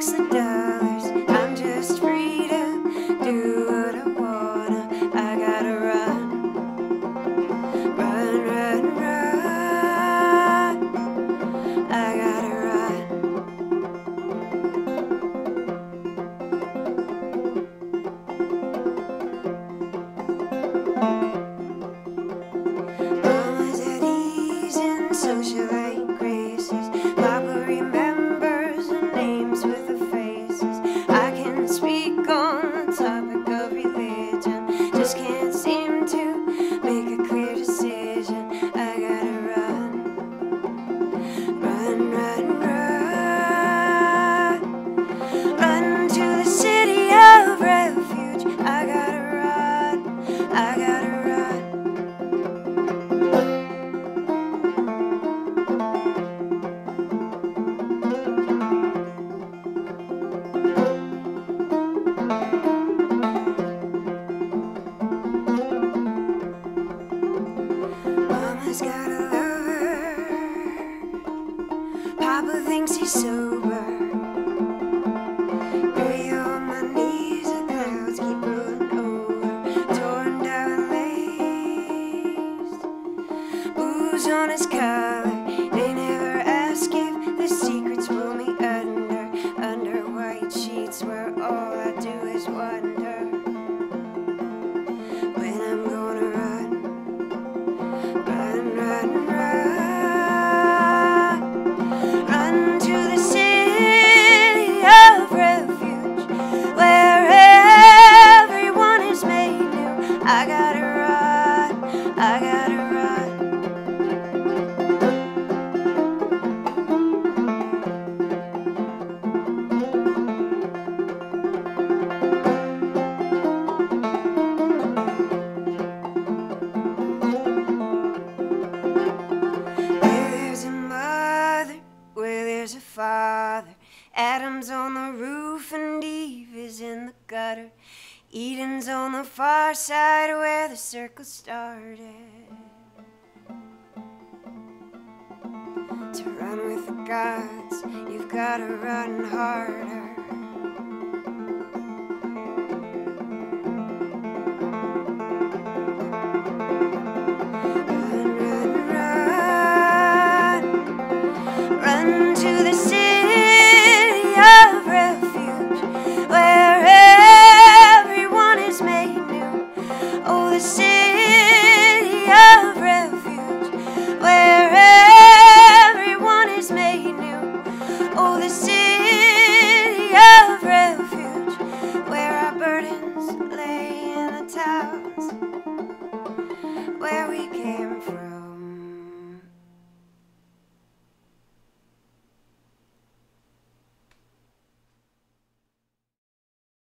fix the dollars. I'm just free to do what I wanna. I gotta run, run, run, run. I gotta run. Mama's at ease in socialite graces. Papa remembers the names with the faces. I can speak on the topic of religion, just can't seem to make a clear decision. I gotta run, run, run, run. Run to the city of refuge. I gotta run, I gotta run. Mama's got a lover. Papa thinks he's sober. Gray on my knees, the clouds keep rolling over. Torn down lace, booze on his collar. They never ask if the secrets pull me under white sheets where all I do is wonder when I'm gonna run, run, run, run. Run to the city of refuge where everyone is made new. I gotta run, I gotta run. Where there's a mother, where there's a father. Adam's on the roof and Eve is in the gutter. Eden's on the far side where the circle started. To run with the gods, you've gotta run harder. Run, run, run. Run to the city of refuge where everyone is made new. Oh, the city of refuge where everyone is made new. Oh, the city of refuge where our burdens lay in the towns.